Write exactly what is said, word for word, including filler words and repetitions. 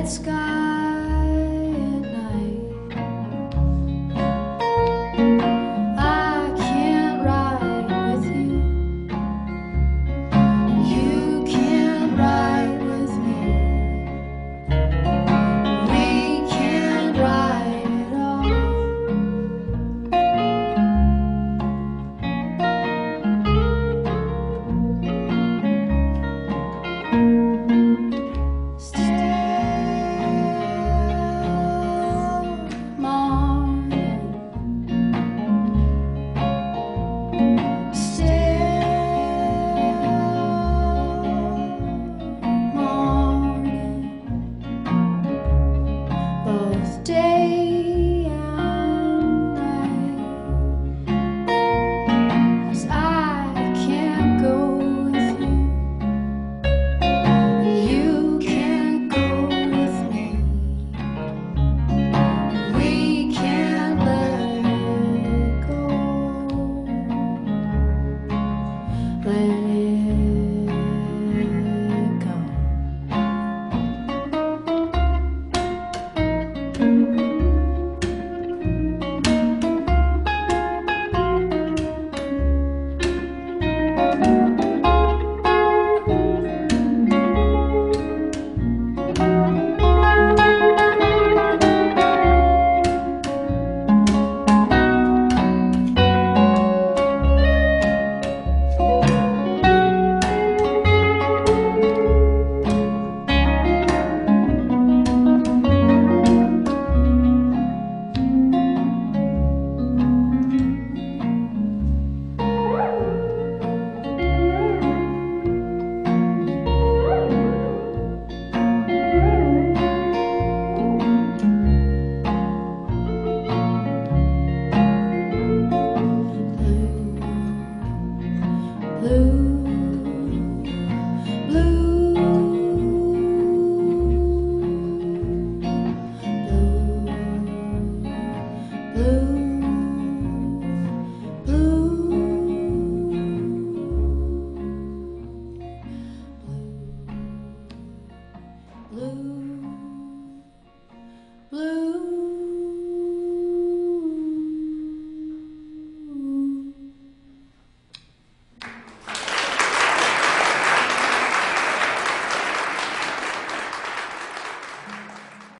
red sky at night. I can't ride with you. You can't ride with me. We can't ride at all. Day and night, 'cause I can't go with you. You can't go with me. We can't let it go. Let it go. Blue.